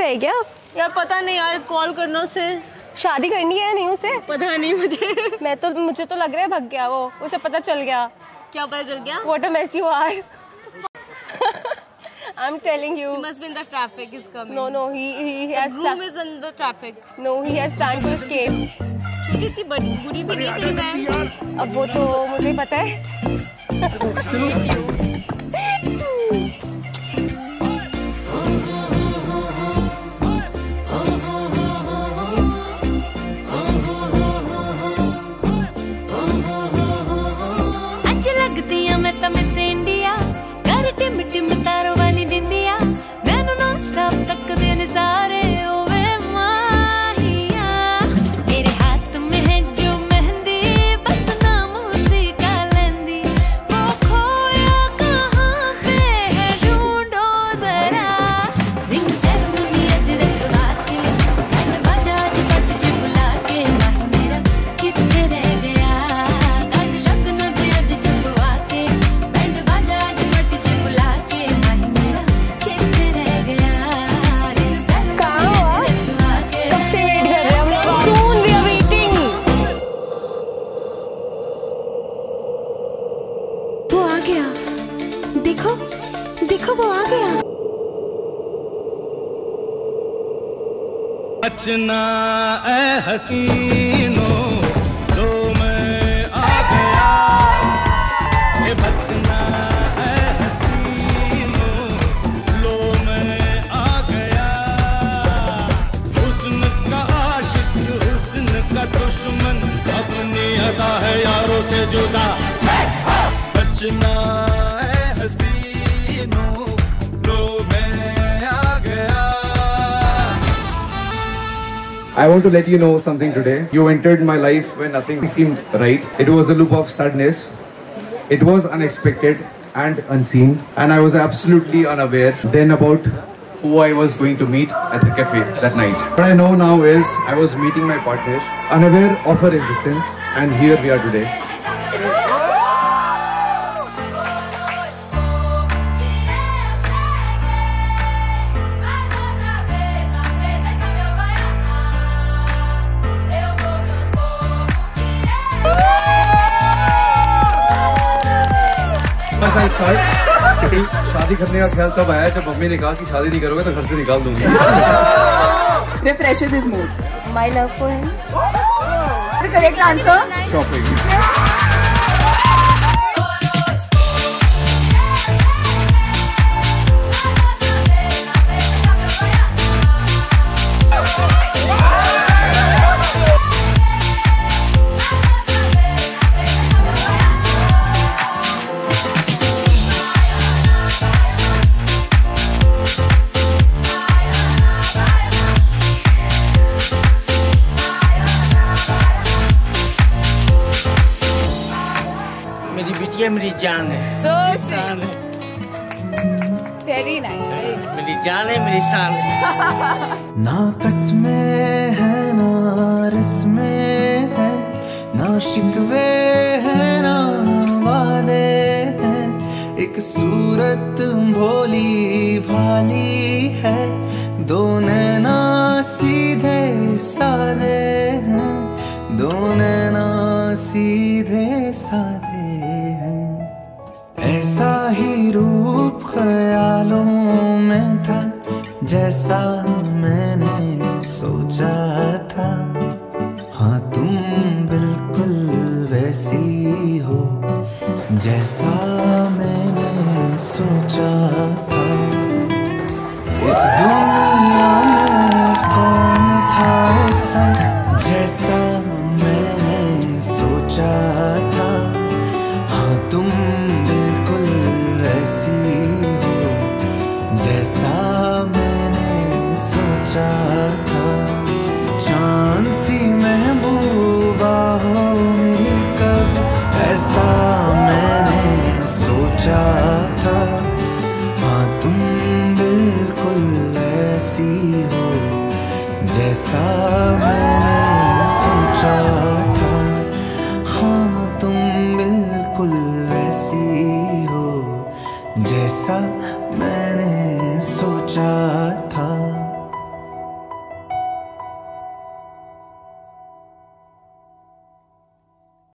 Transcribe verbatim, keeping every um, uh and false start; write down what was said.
है क्या? यार पता नहीं यार, कॉल करना उसे। शादी करनी है नहीं उसे? पता नहीं मुझे। मैं तो मुझे तो लग रहा है भग गया वो, उसे पता चल गया। क्या पता चल गया? What a mess you are. I'm telling you. He must be in the traffic. He's coming. No, no, he he has. The groom is in the traffic. No, he has planned to escape. छोटी सी बड़ी बुरी भी नहीं तेरी बहन। अब वो तो मुझे पता है। अच्छी लगती है मैं तो मिस इंडिया, कर टिम टिम तारों वाली बिंदिया, मैनू नॉन स्टॉप तक दिन सारे ओवे माहिया, तेरे हाथ में है जो मेहंदी, बस नाम उसी का लेंदी, वो खोया कहाँ पे है ढूंढो जरा, रिंग सेरेमनी अज रखवा के, बैंड बाजा अज पट च बुला के, माही मेरा किथे रह गया, गान शगन भी अज छपवा के, बैंड बाजा अज पट च बुला के, माही मेरा किथे रह गया, रिंग सेरेमनी अज रखवा के। कब से वेट कर रहे हैं हम लोग? Soon we are waiting. वो आ गया, देखो देखो वो आ गया। बचना ए हसीनो, लो मैं आ गया, ये बचना ए हसीनो, लो मैं आ गया, हुस्न का आशिक हुस्न का दुश्मन, अपनी अदा है यारों से जुदा, बचना ए हसीनो, लो मैं आ गया। I want to let you know something today. You entered my life when nothing seemed right. It was a loop of sadness. It was unexpected and unseen, and I was absolutely unaware then about who I was going to meet at the cafe that night. What I know now is I was meeting my partner, unaware of her existence, and here we are today. बस I start शादी करने का ख्याल तब आया जब mummy ने कहा कि शादी नहीं करोगे तो घर से निकाल दूंगी। Refreshes his mood. My love for him. The correct answer. Shopping. मेरी बिटिया मेरी जान है, So मेरी शान है, very nice. मेरी जान है, मेरी शान है। ना कसमें है ना रस्में है, ना शिकवे है ना वादे हैं, एक सूरत भोली भाली है, दो नैना सीधे सादे हैं, दो नैना सीधे सादे हैं, ऐसा ही रूप ख्यालों में था जैसा मैंने सोचा था, हाँ तुम बिल्कुल वैसी हो जैसा मैंने सोचा था, इस दुनिया में कौन था ऐसा जैसा मैंने सोचा था, हाँ तुम बिल्कुल वैसी हो जैसा मैंने सोचा था, चांद सी महबूबा हो मेरी कब ऐसा मैंने सोचा था, हाँ तुम बिल्कुल ऐसी हो जैसा मैंने सोचा था, हाँ तुम बिल्कुल ऐसी हो जैसा मैंने सोचा था।